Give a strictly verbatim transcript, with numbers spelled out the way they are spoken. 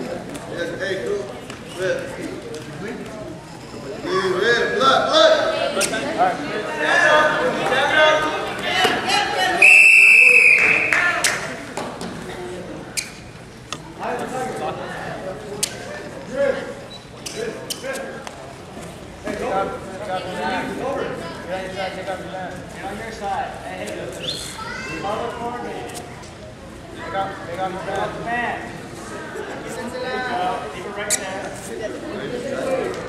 Yes, hey, cool. Red. Red, red, blood, blood. All right. Hey, go. Get on your side. Hey, hey. Follow for me. Pick up, pick up your back. Man. Keep it right there.